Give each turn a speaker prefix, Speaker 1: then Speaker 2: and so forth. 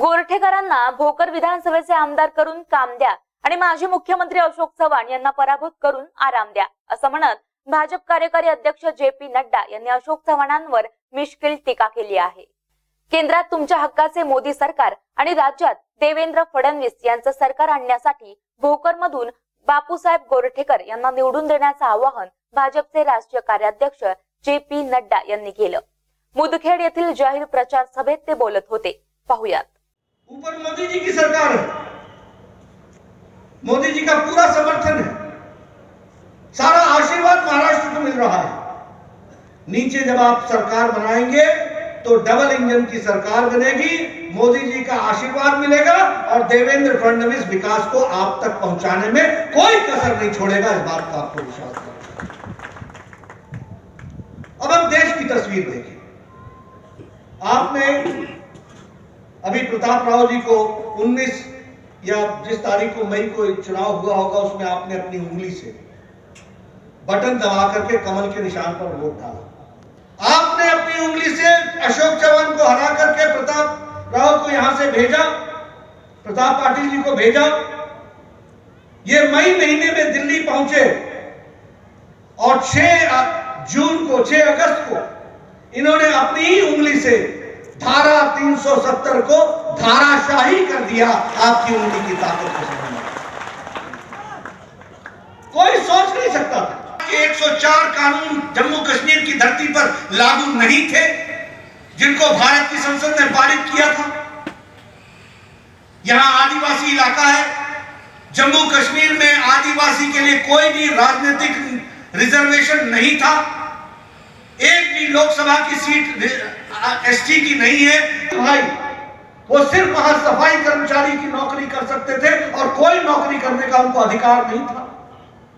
Speaker 1: गोरठेकरांना भोकर विधानसभेचे आमदार करून काम द्या आणि माजी मुख्यमंत्री अशोक चव्हाण यांना पराभूत करून आराम द्या, असं म्हणत भाजप कार्यकारी अध्यक्ष जे.पी. नड्डा यांनी अशोक चव्हाणांवर मिश्किल टीका केली आहे। केंद्रात तुमच्या हक्काचे मोदी सरकार आणि राज्यात देवेंद्र फडणवीस यांचं सरकार आणण्यासाठी भोकरमधून बापूसाहेब गोरठेकर यांना निवडून देण्याचं आवाहन भाजपचे राष्ट्रीय कार्याध्यक्ष जे.पी. नड्डा यांनी केलं। मुदखेड येथील जाहीर प्रचार सभेत ते बोलत होते। पाहुयात।
Speaker 2: ऊपर मोदी जी की सरकार है, मोदी जी का पूरा समर्थन है, सारा आशीर्वाद महाराष्ट्र को मिल रहा है। नीचे जब आप सरकार बनाएंगे तो डबल इंजन की सरकार बनेगी, मोदी जी का आशीर्वाद मिलेगा और देवेंद्र फडणवीस विकास को आप तक पहुंचाने में कोई कसर नहीं छोड़ेगा। इस बात का आपको विश्वास है। अब हम देश की तस्वीर देखें। आपने अभी प्रताप राव जी को 19 या जिस तारीख को मई को चुनाव हुआ होगा उसमें आपने अपनी उंगली से बटन दबा करके कमल के निशान पर वोट डाला। आपने अपनी उंगली से अशोक चव्हाण को हरा करके प्रताप राव को यहां से भेजा, प्रताप पाटिल जी को भेजा। ये मई महीने में दिल्ली पहुंचे और 6 अगस्त को इन्होंने अपनी ही उंगली से धारा 370 को धाराशाही कर दिया। आपकी उंगली की ताकत को समझना कोई सोच नहीं सकता था कि 104 कानून जम्मू कश्मीर की धरती पर लागू नहीं थे, जिनको भारत की संसद ने पारित किया था। यहां आदिवासी इलाका है, जम्मू कश्मीर में आदिवासी के लिए कोई भी राजनीतिक रिजर्वेशन नहीं था। एक भी लोकसभा की सीट एसटी की नहीं है। भाई वो सिर्फ वहां सफाई कर्मचारी की नौकरी कर सकते थे और कोई नौकरी करने का उनको अधिकार नहीं था।